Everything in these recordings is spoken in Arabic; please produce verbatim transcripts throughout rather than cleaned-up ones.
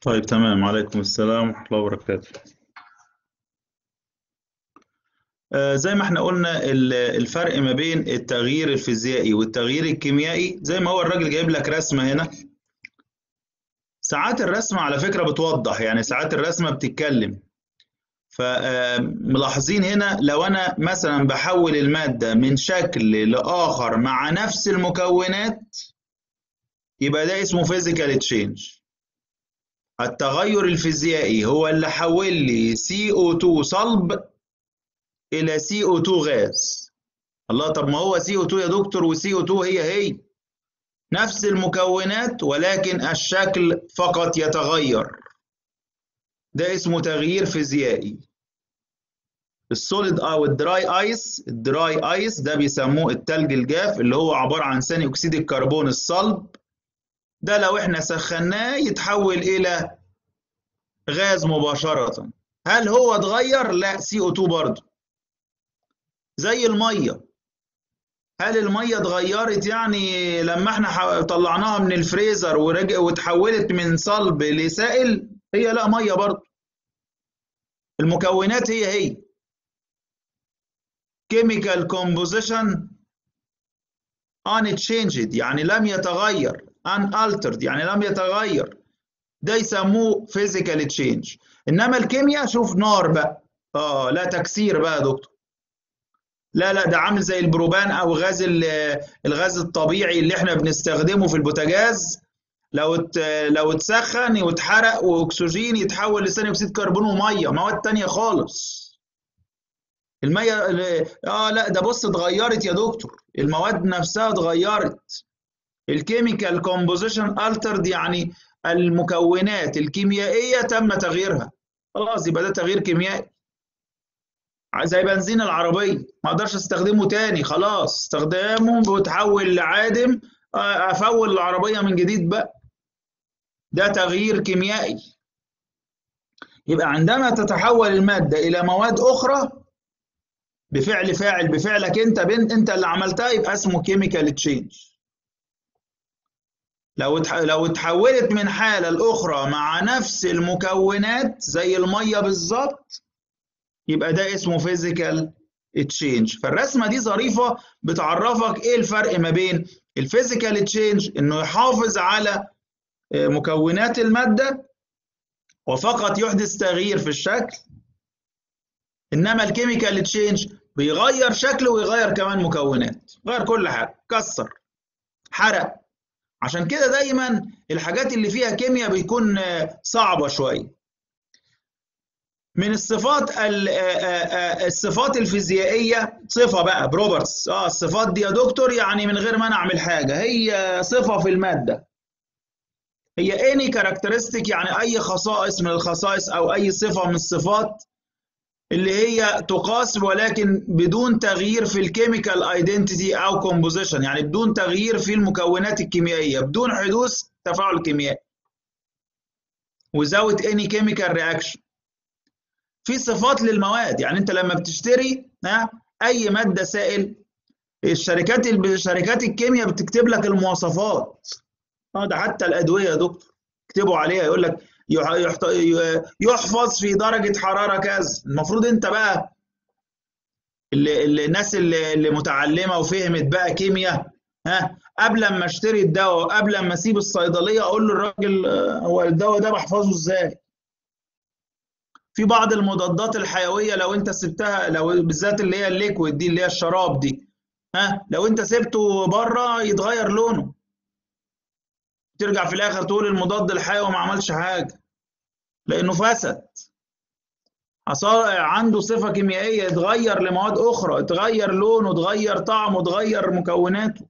طيب تمام، عليكم السلام ورحمة الله وبركاته. آه زي ما احنا قلنا ال- الفرق ما بين التغيير الفيزيائي والتغيير الكيميائي، زي ما هو الراجل جايب لك رسمة هنا. ساعات الرسمة على فكرة بتوضح، يعني ساعات الرسمة بتتكلم. فملاحظين هنا لو انا مثلا بحول المادة من شكل لآخر مع نفس المكونات، يبقى ده اسمه physical change. التغير الفيزيائي هو اللي حول لي سي أو اتنين صلب إلى سي أو اتنين غاز. الله، طب ما هو سي او اتنين يا دكتور، وسي او اتنين هي هي نفس المكونات، ولكن الشكل فقط يتغير. ده اسمه تغيير فيزيائي. السوليد او الدراي ايس، الدراي ايس ده بيسموه التلج الجاف، اللي هو عبارة عن ثاني اكسيد الكربون الصلب. ده لو احنا سخناه يتحول الى غاز مباشرة. هل هو اتغير؟ لا، سي او اتنين برضه. زي المية، هل المية اتغيرت يعني لما احنا طلعناها من الفريزر ورجع وتحولت من صلب لسائل؟ هي لا، مية برضه. المكونات هي هي. chemical composition unchanged، يعني لم يتغير. unaltered يعني لم يتغير. ده يسموه physical change. انما الكيمياء، شوف نار بقى. اه لا، تكسير بقى يا دكتور. لا لا، ده عامل زي البروبان او غاز الغاز الطبيعي اللي احنا بنستخدمه في البوتاجاز. لو ات... لو اتسخن واتحرق واكسجين يتحول لثاني اكسيد كربون وميه، مواد تانية خالص. الميه، اه لا، ده بص اتغيرت يا دكتور، المواد نفسها اتغيرت. الكيميكال كومبوزيشن الترد، يعني المكونات الكيميائيه تم تغييرها. خلاص، يبقى ده تغيير كيميائي. زي بنزين العربيه، ما اقدرش استخدمه تاني، خلاص استخدامه بيتحول لعادم. افول العربيه من جديد بقى. ده تغيير كيميائي. يبقى عندما تتحول المادة إلى مواد أخرى بفعل فاعل، بفعلك أنت، بنت أنت اللي عملتها، يبقى اسمه كيميكال تشينج. لو لو اتحولت من حالة لأخرى مع نفس المكونات زي المية بالظبط، يبقى ده اسمه فيزيكال تشينج. فالرسمة دي ظريفة، بتعرفك إيه الفرق ما بين الفيزيكال تشينج، إنه يحافظ على مكونات المادة وفقط يحدث تغيير في الشكل. انما الكيميكال تشينج بيغير شكله ويغير كمان مكونات، غير كل حاجه، كسر، حرق. عشان كده دايما الحاجات اللي فيها كيمياء بيكون صعبه شويه. من الصفات الصفات الفيزيائيه، صفه بقى بروبرتس. اه الصفات دي يا دكتور يعني من غير ما انا اعمل حاجه، هي صفه في الماده. هي اني كاركترستيك، يعني اي خصائص من الخصائص او اي صفه من الصفات اللي هي تقاس ولكن بدون تغيير في الكيميكال ايدنتيتي او كومبوزيشن، يعني بدون تغيير في المكونات الكيميائيه، بدون حدوث تفاعل كيميائي. without any chemical reaction. في صفات للمواد، يعني انت لما بتشتري ها اي ماده سائل، الشركات شركات الكيمياء بتكتب لك المواصفات. اه ده حتى الادويه يا دكتور يكتبوا عليها، يقول لك يحفظ في درجه حراره كذا. المفروض انت بقى اللي اللي الناس اللي, اللي متعلمه وفهمت بقى كيمياء، ها قبل ما اشتري الدواء، قبل ما اسيب الصيدليه، اقول للراجل هو الدواء ده بحفظه ازاي. في بعض المضادات الحيويه لو انت سبتها، لو بالذات اللي هي الليكويد دي اللي هي الشراب دي، ها لو انت سبته بره يتغير لونه، ترجع في الاخر تقول المضاد الحيوي ما عملش حاجه لانه فسد. عنده صفة كيميائية، اتغير لمواد أخرى، اتغير لونه، اتغير طعمه، اتغير مكوناته.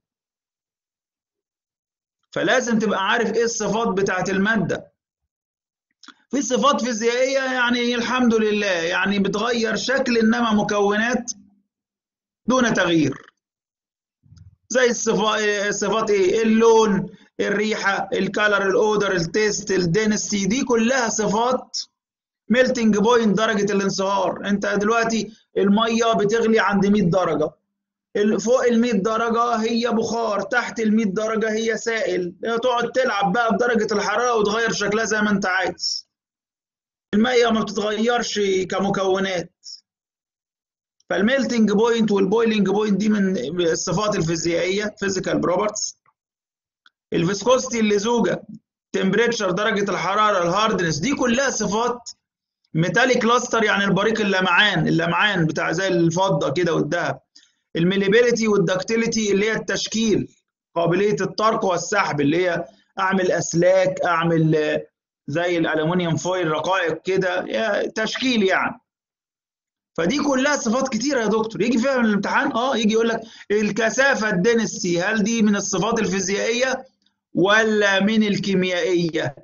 فلازم تبقى عارف ايه الصفات بتاعت المادة. في صفات فيزيائية يعني الحمد لله، يعني بتغير شكل انما مكونات دون تغيير. زي الصفات الصفات ايه؟ اللون، الريحة، الكالر، الاودر، التيست، الدينستي، دي كلها صفات ميلتنج بوينت، درجة الانصهار. انت دلوقتي المية بتغلي عند مية درجة، فوق ال مية درجة هي بخار، تحت ال مية درجة هي سائل، تقعد تلعب بقى بدرجة الحرارة وتغير شكلها زي ما انت عايز. المية ما بتتغيرش كمكونات. فالميلتنج بوينت والبويلنج بوينت دي من الصفات الفيزيائية physical properties. الفيسكوستي اللزوجة، تمبريتشر درجة الحرارة، الهاردنس، دي كلها صفات. ميتاليك كلاستر يعني البريق اللمعان، اللمعان بتاع زي الفضة كده والذهب. الميليبيليتي والدكتيليتي اللي هي التشكيل، قابلية الطرق والسحب، اللي هي اعمل اسلاك، اعمل زي الالومنيوم فويل رقائق كده، تشكيل يعني. فدي كلها صفات كتيرة يا دكتور، يجي فيها من الامتحان اه يجي يقول لك الكثافة الدنسي هل دي من الصفات الفيزيائية ولا من الكيميائية؟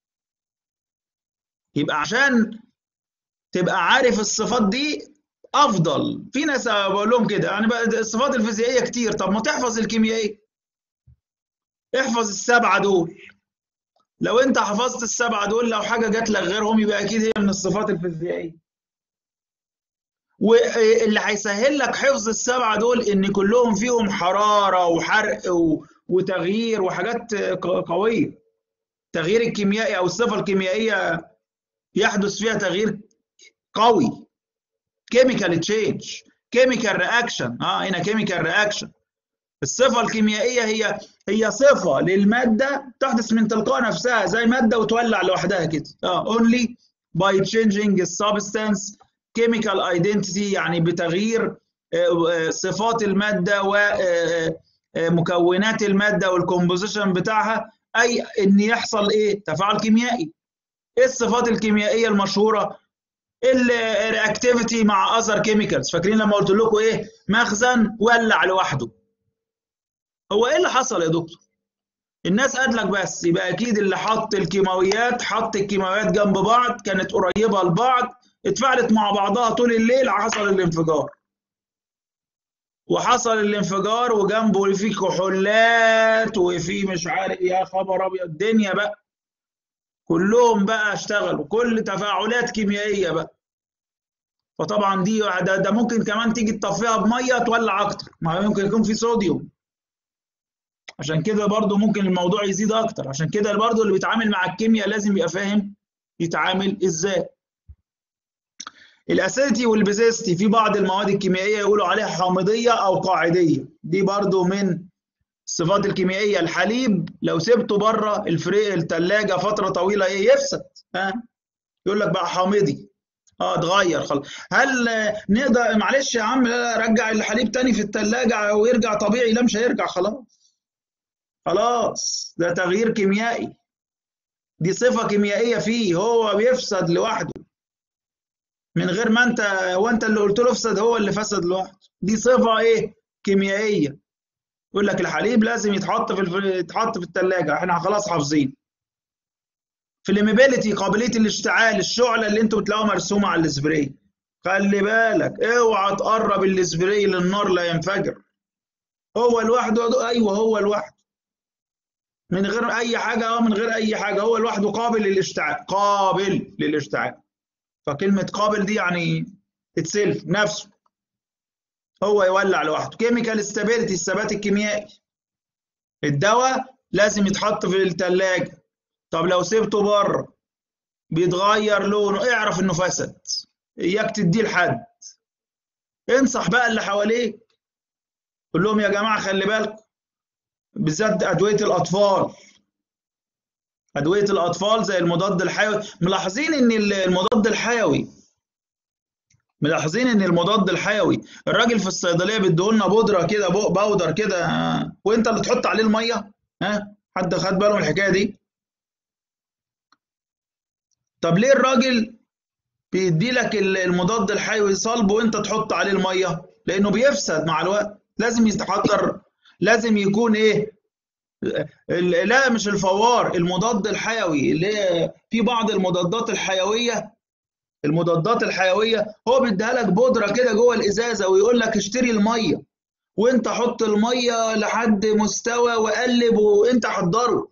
يبقى عشان تبقى عارف الصفات دي افضل. في ناس بقول لهم كده يعني بقى الصفات الفيزيائية كتير، طب ما تحفظ الكيميائية، احفظ السبعة دول. لو انت حفظت السبعة دول لو حاجة جات لك غيرهم يبقى اكيد هي من الصفات الفيزيائية. واللي هيسهل لك حفظ السبعة دول ان كلهم فيهم حرارة وحرق وتغيير وحاجات قوية. التغيير الكيميائي او الصفة الكيميائية يحدث فيها تغيير قوي، كيميكال تشينج، كيميكال رياكشن. اه هنا كيميكال رياكشن. الصفة الكيميائية هي هي صفة للمادة تحدث من تلقاء نفسها زي مادة وتولع لوحدها كده. اه only by changing the substance chemical identity، يعني بتغيير صفات المادة ومكونات المادة والكومبوزيشن بتاعها، أي إن يحصل إيه؟ تفاعل كيميائي. إيه الصفات الكيميائية المشهورة؟ الرياكتيفيتي مع أذر كيميكالز. فاكرين لما قلت لكم إيه؟ مخزن ولع لوحده. هو إيه اللي حصل يا دكتور؟ الناس قال لك بس يبقى أكيد اللي حط الكيماويات حط الكيماويات جنب بعض، كانت قريبة لبعض، اتفاعلت مع بعضها طول الليل، حصل الانفجار. وحصل الانفجار وجنبه في كحولات وفي مش عارف، يا خبر ابيض الدنيا بقى كلهم بقى اشتغلوا، كل تفاعلات كيميائيه بقى. فطبعا دي ده, ده ممكن كمان تيجي تطفيها بميه تولع اكتر، ما ممكن يكون في صوديوم، عشان كده برضو ممكن الموضوع يزيد اكتر. عشان كده برضو اللي بيتعامل مع الكيمياء لازم يبقى فاهم يتعامل ازاي. الاسيديتي والبيزيستي، في بعض المواد الكيميائيه يقولوا عليها حامضيه او قاعديه، دي برضو من الصفات الكيميائيه. الحليب لو سبته بره الفري الثلاجه فتره طويله ايه يفسد، ها يقول لك بقى حامضي، اه اتغير خلاص. هل نقدر معلش يا عم لا رجع الحليب تاني في الثلاجه ويرجع طبيعي؟ لا مش هيرجع خلاص، خلاص ده تغيير كيميائي، دي صفه كيميائيه فيه، هو بيفسد لوحده من غير ما انت وانت اللي قلت له افسد، هو اللي فسد لوحده. دي صفه ايه؟ كيميائيه. يقول لك الحليب لازم يتحط في الف... يتحط في الثلاجه، احنا خلاص حافظين. فليميبيليتي، قابليه الاشتعال، الشعله اللي انتوا بتلاقوها مرسومه على السبراي، خلي بالك اوعى تقرب السبراي للنار لا ينفجر. هو لوحده، ايوه هو لوحده من غير اي حاجه، اه من غير اي حاجه هو لوحده قابل للاشتعال، قابل للاشتعال. فكلمه قابل دي يعني اتسلف نفسه، هو يولع لوحده. كيميكال ستابيليتي، الثبات الكيميائي، الدواء لازم يتحط في الثلاجه، طب لو سبته بره بيتغير لونه اعرف انه فسد، اياك تديه لحد. انصح بقى اللي حواليك، قول لهم يا جماعه خلي بالكم، بالذات ادويه الاطفال، ادويه الاطفال زي المضاد الحيوي. ملاحظين ان المضاد الحيوي ملاحظين ان المضاد الحيوي الراجل في الصيدليه بيديهولنا بودره كده، باودر كده، وانت اللي تحط عليه الميه. ها حد خد باله من الحكايه دي؟ طب ليه الراجل بيدي لك المضاد الحيوي صلب وانت تحط عليه الميه؟ لانه بيفسد مع الوقت، لازم يتحضر، لازم يكون ايه، لا مش الفوار، المضاد الحيوي اللي هي في بعض المضادات الحيويه، المضادات الحيويه هو بيديها لك بودره كده جوه الازازه ويقول لك اشتري الميه، وانت حط الميه لحد مستوى وقلب وانت حضره.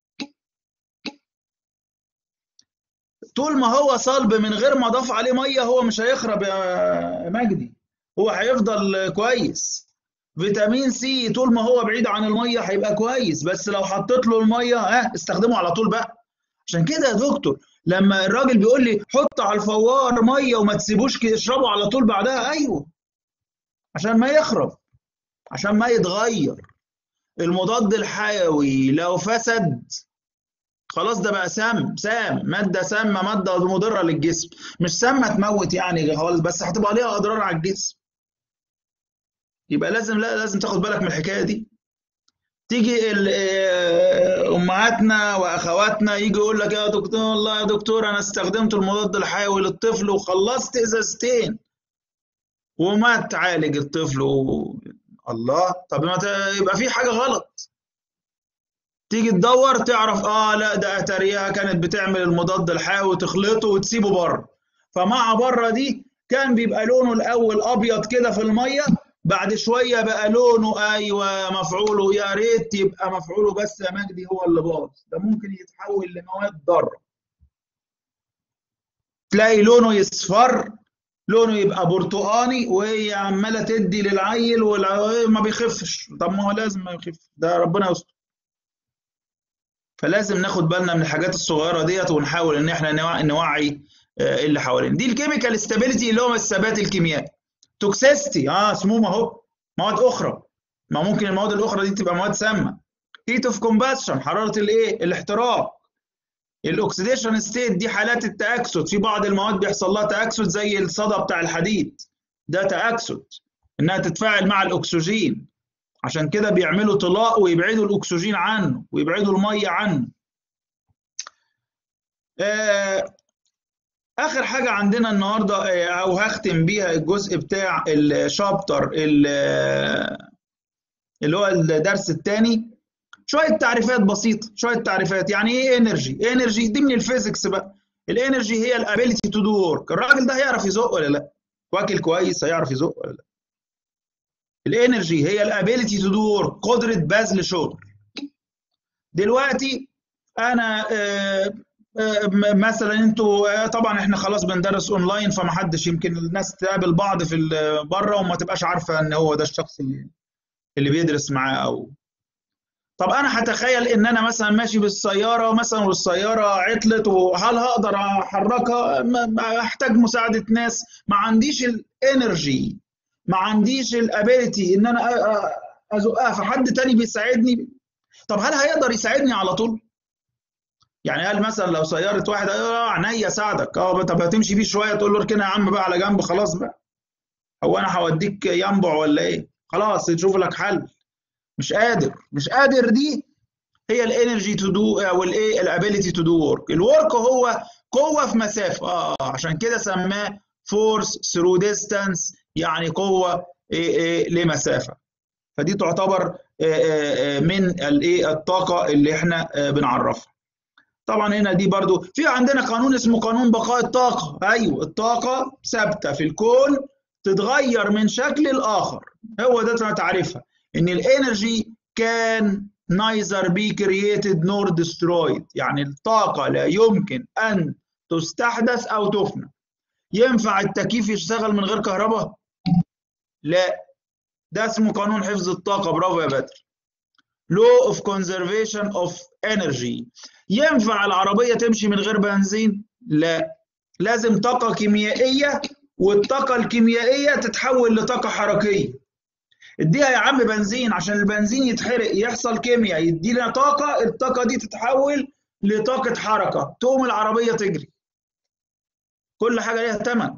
طول ما هو صلب من غير ما اضاف عليه ميه هو مش هيخرب يا مجدي، هو هيفضل كويس. فيتامين سي طول ما هو بعيد عن الميه هيبقى كويس، بس لو حطيت له الميه ها استخدمه على طول بقى. عشان كده يا دكتور لما الراجل بيقول لي حط على الفوار ميه وما تسيبوش اشربه على طول بعدها، ايوه عشان ما يخرب، عشان ما يتغير. المضاد الحيوي لو فسد خلاص ده بقى سام سام ماده سامه، ماده مضره للجسم، مش سامه تموت يعني خالص، بس هتبقى ليها اضرار على الجسم. يبقى لازم لا لازم تاخد بالك من الحكايه دي. تيجي امهاتنا واخواتنا يجي يقول لك يا دكتور والله يا دكتور انا استخدمت المضاد الحيوي للطفل وخلصت ازازتين ومات عالج الطفل و... الله، طب ما يبقى في حاجه غلط. تيجي تدور تعرف اه لا ده اتاريها كانت بتعمل المضاد الحيوي وتخلطه وتسيبه بره، فمع بره دي كان بيبقى لونه الاول ابيض كده في الميه، بعد شويه بقى لونه ايوه مفعوله يا ريت يبقى مفعوله بس يا مجدي هو اللي باظ، ده ممكن يتحول لمواد ضاره. تلاقي لونه يصفر، لونه يبقى برتقاني وهي عماله تدي للعيل وما بيخفش. طب ما هو لازم ما يخف، ده ربنا يستر. فلازم ناخد بالنا من الحاجات الصغيره ديت ونحاول ان احنا نوعي اللي حوالينا. دي الكيميكال ستابيليتي اللي هو الثبات الكيميائي. توكسيستي اه سموم اهو، مواد اخرى، ما ممكن المواد الاخرى دي تبقى مواد سامه. هيت اوف كومباشن حراره الايه الاحتراق. الاكسيديشن ستيت دي حالات التاكسد، في بعض المواد بيحصل لها تاكسد زي الصدى بتاع الحديد، ده تاكسد انها تتفاعل مع الاكسجين، عشان كده بيعملوا طلاء ويبعدوا الاكسجين عنه ويبعدوا الميه عنه. آه اخر حاجه عندنا النهارده او هختم بيها الجزء بتاع الشابتر اللي هو الدرس الثاني، شويه تعريفات بسيطه، شويه تعريفات. يعني ايه انرجي؟ انرجي دي من الفيزيكس بقى. الانرجي هي الابيليتي تو دو ورك. الراجل ده هيعرف يزق ولا لا؟ واكل كويس هيعرف يزق ولا لا؟ الانرجي هي الابيليتي تو دو ورك، قدره بذل شغل. دلوقتي انا آه مثلا انتوا طبعا احنا خلاص بندرس اونلاين، فمحدش يمكن الناس تقابل بعض في بره وما تبقاش عارفه ان هو ده الشخص اللي اللي بيدرس معاه. او طب انا هتخيل ان انا مثلا ماشي بالسياره مثلا والسياره عطلت، وهل هقدر احركها؟ احتاج مساعده ناس، ما عنديش الانرجي، ما عنديش الابيليتي ان انا ازقها، فحد تاني بيساعدني. طب هل هيقدر يساعدني على طول؟ يعني قال مثلا لو سياره واحد اه عينيا اساعدك، اه طب هتمشي بيه شويه تقول له اركنها يا عم بقى على جنب خلاص بقى، هو انا هوديك ينبع ولا ايه؟ خلاص تشوف لك حل. مش قادر، مش قادر. دي هي الانرجي تو دو او الايه الابيليتي تو دو ورك. الورك هو قوه في مسافه، اه عشان كده سماه فورس ثرو ديستانس، يعني قوه إيه إيه لمسافه. فدي تعتبر إيه من الايه الطاقه اللي احنا بنعرفها. طبعا هنا دي برضو في عندنا قانون اسمه قانون بقاء الطاقة. أيوة الطاقة ثابتة في الكون تتغير من شكل لآخر، هو ده تعريفها، إن الانرجي كان neither be created nor destroyed، يعني الطاقة لا يمكن أن تستحدث أو تفنى. ينفع التكييف يشتغل من غير كهرباء؟ لا، ده اسمه قانون حفظ الطاقة. برافو يا بدر. law of conservation of energy. ينفع العربية تمشي من غير بنزين؟ لا، لازم طاقة كيميائية، والطاقة الكيميائية تتحول لطاقة حركية. اديها يا عم بنزين عشان البنزين يتحرق يحصل كيمياء يدينا طاقة، الطاقة دي تتحول لطاقة حركة تقوم العربية تجري. كل حاجة ليها ثمن،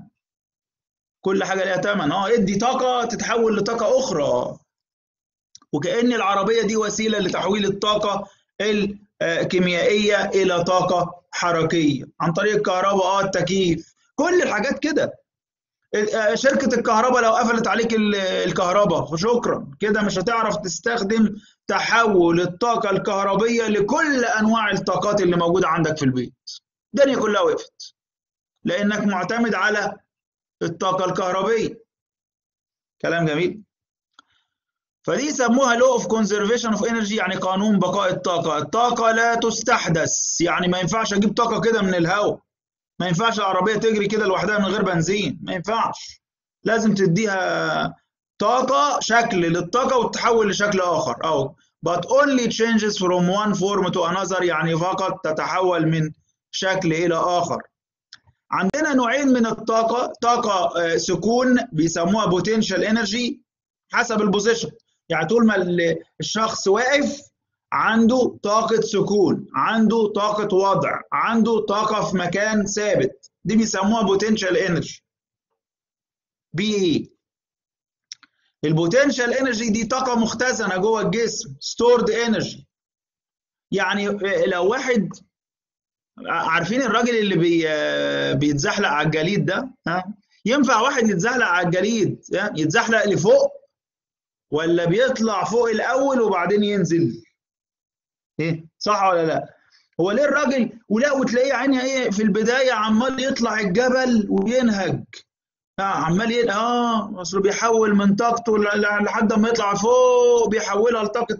كل حاجة ليها ثمن. اه ادي طاقة تتحول لطاقة أخرى، وكأن العربية دي وسيلة لتحويل الطاقة الكيميائية إلى طاقة حركية عن طريق الكهرباء، اه التكييف، كل الحاجات كده. شركة الكهرباء لو قفلت عليك الكهرباء شكرا كده، مش هتعرف تستخدم تحول الطاقة الكهربية لكل أنواع الطاقات اللي موجودة عندك في البيت. الدنيا كلها وقفت لأنك معتمد على الطاقة الكهربية. كلام جميل. فدي سموها law of conservation of energy، يعني قانون بقاء الطاقة. الطاقة لا تستحدث، يعني ما ينفعش أجيب طاقة كده من الهواء، ما ينفعش العربية تجري كده لوحدها من غير بنزين، ما ينفعش. لازم تديها طاقة شكل للطاقة وتتحول لشكل آخر أو but only changes from one form to another، يعني فقط تتحول من شكل إلى آخر. عندنا نوعين من الطاقة، طاقة سكون بيسموها potential energy حسب البوزيشن، يعني طول ما الشخص واقف عنده طاقة سكون، عنده طاقة وضع، عنده طاقة في مكان ثابت، دي بيسموها potential energy بي اي. البوتنشال انرجي دي طاقة مختزنة جوه الجسم stored energy. يعني لو واحد، عارفين الراجل اللي بي بيتزحلق على الجليد ده، ها ينفع واحد يتزحلق على الجليد يتزحلق لفوق ولا بيطلع فوق الاول وبعدين ينزل؟ ايه صح ولا لا؟ هو ليه الراجل ولا وتلاقيه عيني ايه في البدايه عمال يطلع الجبل وينهج، اه عمال ي... اه اصله بيحول من طاقته لحد ما يطلع فوق بيحولها لطاقه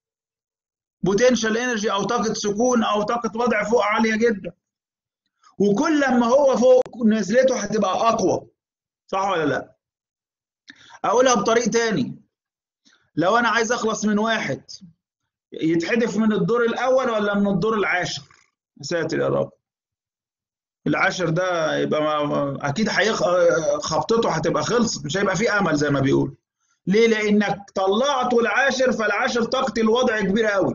بوتنشال انرجي او طاقه سكون او طاقه وضع فوق عاليه جدا، وكل لما هو فوق نزلته هتبقى اقوى، صح ولا لا؟ اقولها بطريق تاني، لو انا عايز اخلص من واحد يتحدف من الدور الاول ولا من الدور العاشر؟ يا ساتر يا رب، العاشر ده يبقى ما اكيد هيخ خبطته هتبقى خلصت، مش هيبقى فيه امل زي ما بيقول. ليه؟ لانك طلعته العاشر، فالعاشر طاقه الوضع كبيره قوي،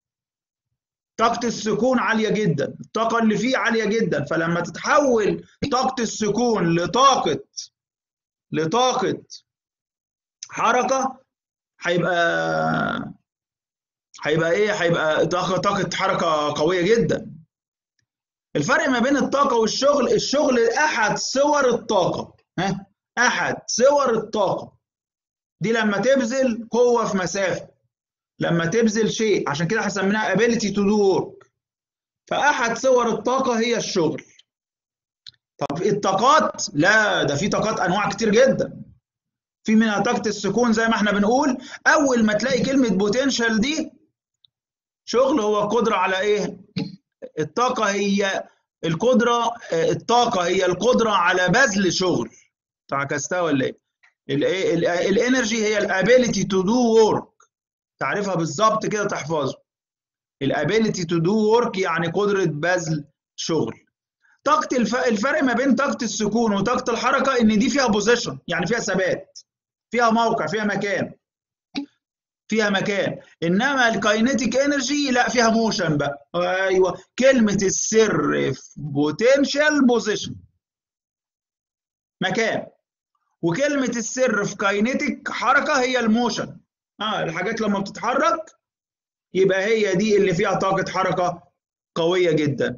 طاقه السكون عاليه جدا، الطاقه اللي فيه عاليه جدا، فلما تتحول طاقه السكون لطاقه لطاقه حركه هيبقى هيبقى ايه؟ هيبقى طاقه طاقه حركه قويه جدا. الفرق ما بين الطاقه والشغل، الشغل احد صور الطاقه، ها احد صور الطاقه دي لما تبذل قوه في مسافه، لما تبذل شيء، عشان كده هسميناها ability to do work. فاحد صور الطاقه هي الشغل. طب الطاقات، لا ده في طاقات انواع كتير جدا، في منها طاقه السكون زي ما احنا بنقول. اول ما تلاقي كلمه بوتنشال دي شغل، هو قدره على ايه؟ الطاقه هي القدره، الطاقه هي القدره على بذل شغل. تعكستها ولا ايه؟ الانرجي هي الابيليتي تو دو ورك، تعرفها بالظبط كده تحفظه. الابيليتي تو دو ورك يعني قدره بذل شغل. طاقه الف... الفرق ما بين طاقه السكون وطاقه الحركه ان دي فيها بوزيشن، يعني فيها ثبات، فيها موقع، فيها مكان، فيها مكان. انما الكاينيتيك انرجي لا، فيها موشن بقى. ايوه، كلمه السر في بوتنشال بوزيشن مكان، وكلمه السر في كاينيتيك حركه هي الموشن. اه الحاجات لما بتتحرك يبقى هي دي اللي فيها طاقه حركه قويه جدا.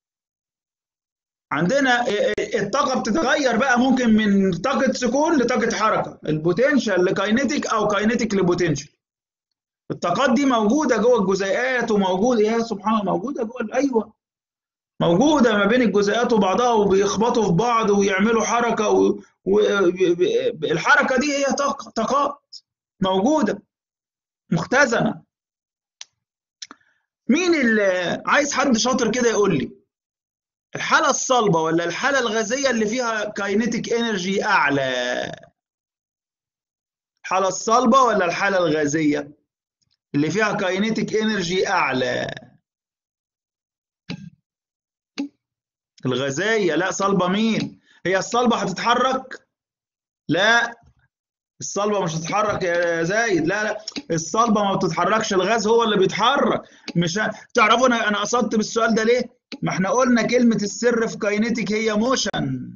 عندنا الطاقه بتتغير بقى، ممكن من طاقه سكون لطاقه حركه، البوتنشال لكاينيتيك او كاينيتيك لبوتنشال. الطاقات دي موجوده جوه الجزيئات، وموجوده يا سبحان الله موجوده جوه، ايوه موجوده ما بين الجزيئات وبعضها، وبيخبطوا في بعض ويعملوا حركه، والحركه دي هي طاقه، طاقات موجوده مختزنه. مين اللي عايز حد شاطر كده يقول لي الحاله الصلبه ولا الحاله الغازيه اللي فيها كاينيتيك انرجي اعلى؟ الحاله الصلبه ولا الحاله الغازيه اللي فيها كاينيتيك انرجي اعلى؟ الغازيه. لا، صلبه مين؟ هي الصلبه هتتحرك؟ لا، الصلبه مش هتتحرك يا زايد، لا لا الصلبه ما بتتحركش، الغاز هو اللي بيتحرك. مش ه... تعرفوا انا انا قصدت بالسؤال ده ليه؟ ما احنا قلنا كلمه السر في كاينيتيك هي موشن،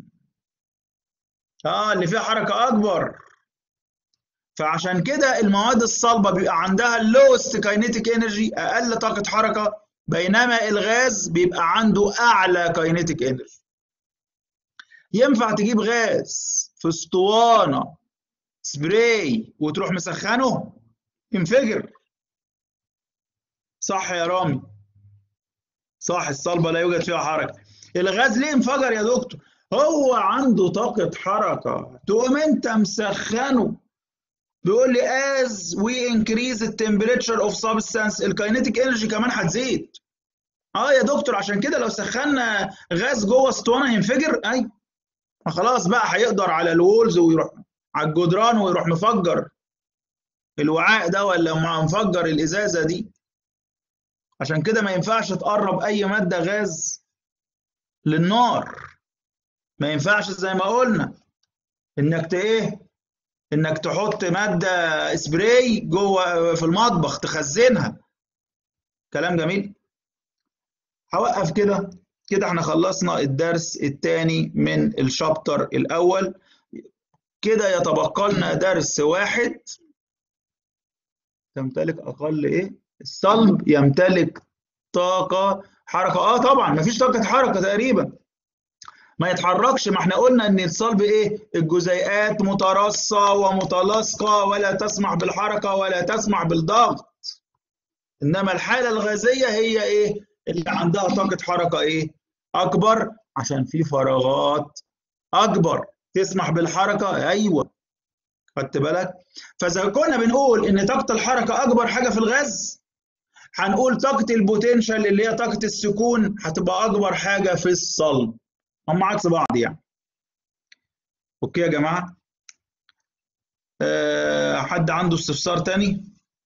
اه اللي فيها حركه اكبر. فعشان كده المواد الصلبه بيبقى عندها اللوست كاينيتيك انرجي، اقل طاقه حركه، بينما الغاز بيبقى عنده اعلى كاينيتيك انرجي. ينفع تجيب غاز في اسطوانه سبراي وتروح مسخنه؟ ينفجر. صح يا رامي؟ صح، الصلبه لا يوجد فيها حركه. الغاز ليه انفجر يا دكتور؟ هو عنده طاقه حركه، تقوم انت مسخنه. بيقول لي as we increase the temperature of substance الكاينيتيك انرجي كمان هتزيد. اه يا دكتور عشان كده لو سخنا غاز جوه اسطوانه هينفجر؟ ايوه خلاص بقى هيقدر على الوولز ويروح على الجدران ويروح مفجر الوعاء ده ولا مفجر الازازه دي. عشان كده ما ينفعش تقرب اي ماده غاز للنار. ما ينفعش زي ما قلنا انك ايه انك تحط ماده سبراي جوه في المطبخ تخزنها. كلام جميل. هوقف كده. كده احنا خلصنا الدرس الثاني من الشابتر الاول. كده يتبقى لنا درس واحد. تمتلك اقل ايه؟ الصلب يمتلك طاقه حركه. اه طبعا مفيش طاقه حركه تقريبا، ما يتحركش. ما احنا قلنا ان الصلب ايه؟ الجزيئات متراصه ومتلاصقه ولا تسمح بالحركه ولا تسمح بالضغط. انما الحاله الغازيه هي ايه؟ اللي عندها طاقه حركه ايه؟ اكبر، عشان في فراغات اكبر تسمح بالحركه. ايوه خدت بالك. فاذا كنا بنقول ان طاقه الحركه اكبر حاجه في الغاز، هنقول طاقه البوتنشال اللي هي طاقه السكون هتبقى اكبر حاجه في الصلب. هم عكس بعض يعني. اوكي يا جماعه. أه حد عنده استفسار تاني؟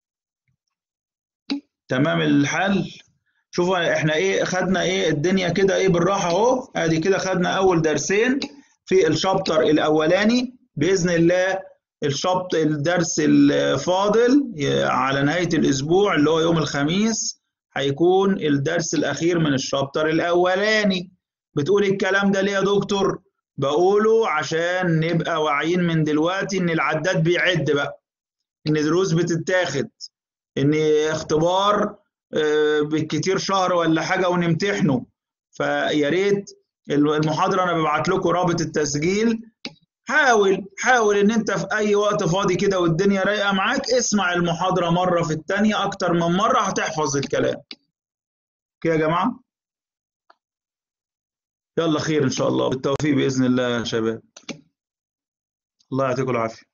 تمام الحال. شوفوا احنا ايه خدنا ايه الدنيا كده ايه بالراحه اهو. ادي كده خدنا اول درسين في الشابتر الاولاني. باذن الله الشابتر الدرس الفاضل على نهايه الاسبوع اللي هو يوم الخميس هيكون الدرس الاخير من الشابتر الاولاني. بتقول الكلام ده ليه يا دكتور؟ بقوله عشان نبقى واعيين من دلوقتي ان العداد بيعد بقى، ان دروس بتتاخد، ان اختبار بالكتير شهر ولا حاجه ونمتحنه. فيا ريت المحاضره انا ببعت لكم رابط التسجيل. حاول حاول ان انت في اي وقت فاضي كده والدنيا رايقه معاك اسمع المحاضره مره في الثانيه اكتر من مره هتحفظ الكلام. اوكي يا جماعه. يلا خير ان شاء الله، بالتوفيق باذن الله يا شباب. الله يعطيكم العافيه.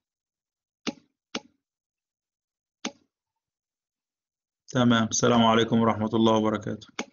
تمام. السلام عليكم ورحمه الله وبركاته.